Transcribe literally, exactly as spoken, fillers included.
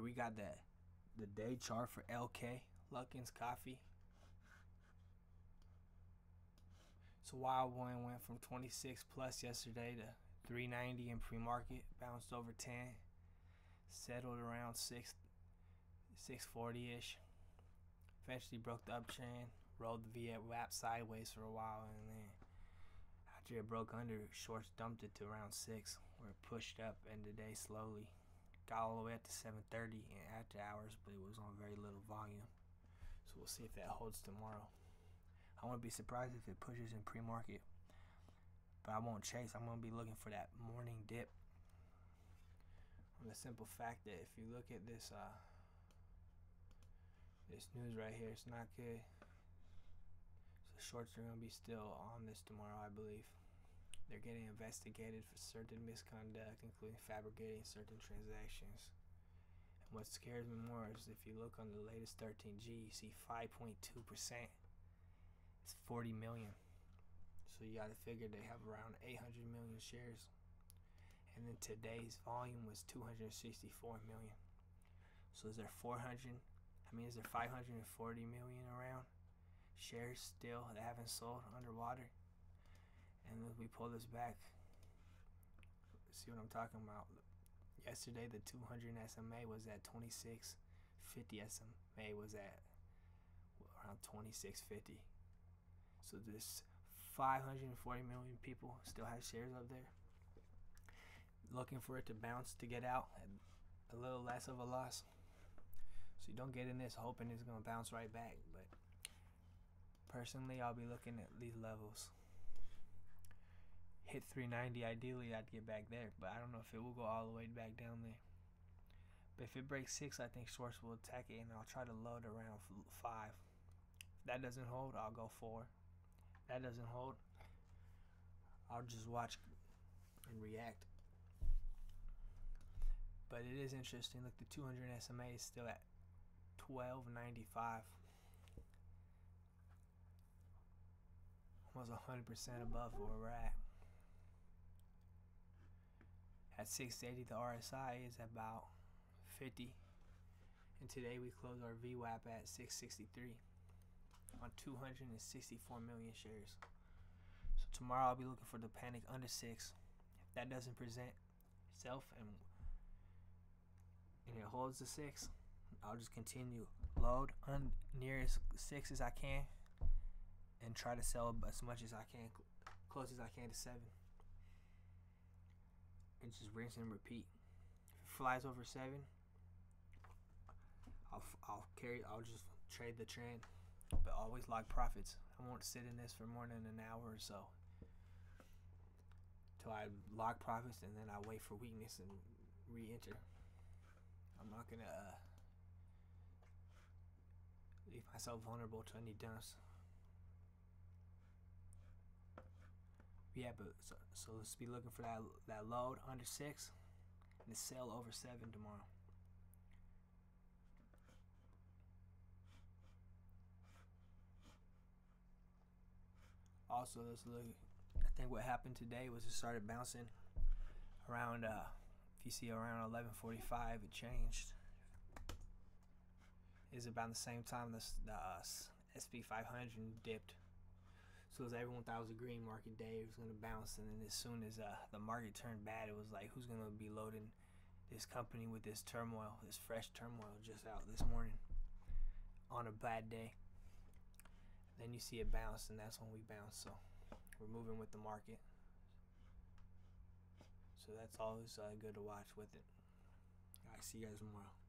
we got that the day chart for L K, Luckin's Coffee. So Wild One went from twenty-six plus yesterday to three ninety in pre-market, bounced over ten, settled around six six forty ish. Eventually broke the uptrend, rolled the V WAP sideways for a while, and then after it broke under, shorts dumped it to around six, where it pushed up in the day slowly. Got all the way up to seven thirty in after hours, but it was on very little volume. So we'll see if that holds tomorrow. I wouldn't be surprised if it pushes in pre-market, but I won't chase. I'm going to be looking for that morning dip. On the simple fact that if you look at this uh, this news right here, it's not good. So shorts are going to be still on this tomorrow, I believe. They're getting investigated for certain misconduct, including fabricating certain transactions. And what scares me more is if you look on the latest thirteen G, you see five point two percent. It's forty million. So you got to figure they have around eight hundred million shares. And then today's volume was two hundred sixty-four million. So is there four hundred? I mean, is there five hundred forty million around shares still that haven't sold underwater? And if we pull this back, see what I'm talking about. Yesterday, the two hundred S M A was at twenty-six fifty. S M A was at around twenty-six fifty. So this five hundred forty million people still have shares up there, looking for it to bounce to get out at a little less of a loss. So you don't get in this hoping it's going to bounce right back. But personally, I'll be looking at these levels. Hit three ninety, ideally I'd get back there, but I don't know if it will go all the way back down there. But if it breaks six, I think shorts will attack it, and I'll try to load around five. If that doesn't hold, I'll go four. If that doesn't hold, I'll just watch and react. But it is interesting. Look, the two hundred S M A is still at twelve ninety-five. Almost one hundred percent above where we're at. At six eighty, the R S I is about fifty. And today we closed our V WAP at six sixty-three on two hundred sixty-four million shares. So tomorrow I'll be looking for the panic under six. If that doesn't present itself and and it holds the six, I'll just continue load un near as six as I can and try to sell as much as I can, close as I can to seven. And just rinse and repeat. If it flies over seven, I'll I'll carry. I'll just trade the trend, but always log profits. I won't sit in this for more than an hour or so till I log profits, and then I wait for weakness and re-enter. I'm not gonna uh, leave myself vulnerable to any dumps. Yeah, but so, so let's be looking for that that load under six and the sell over seven tomorrow. Also, let's look. I think what happened today was it started bouncing around. Uh, if you see around eleven forty-five, it changed. It's about the same time the, the uh, S P five hundred dipped. So as everyone thought it was a green market day, it was going to bounce, and then as soon as uh, the market turned bad, it was like, who's going to be loading this company with this turmoil, this fresh turmoil just out this morning on a bad day? And then you see it bounce, and that's when we bounce. So we're moving with the market. So that's always uh, good to watch with it. I see you guys tomorrow.